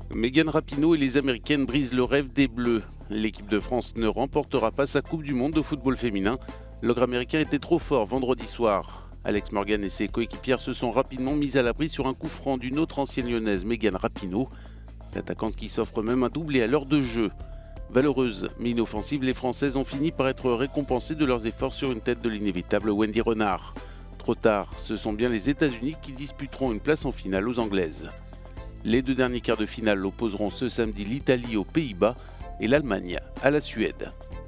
Megan Rapinoe et les Américaines brisent le rêve des Bleus. L'équipe de France ne remportera pas sa Coupe du Monde de football féminin. L'ogre américain était trop fort vendredi soir. Alex Morgan et ses coéquipières se sont rapidement mises à l'abri sur un coup franc d'une autre ancienne lyonnaise, Megan Rapinoe. L'attaquante qui s'offre même un doublé à l'heure de jeu. Valeureuses mais inoffensives, les Françaises ont fini par être récompensées de leurs efforts sur une tête de l'inévitable Wendy Renard. Trop tard, ce sont bien les États-Unis qui disputeront une place en finale aux Anglaises. Les deux derniers quarts de finale opposeront ce samedi l'Italie aux Pays-Bas et l'Allemagne à la Suède.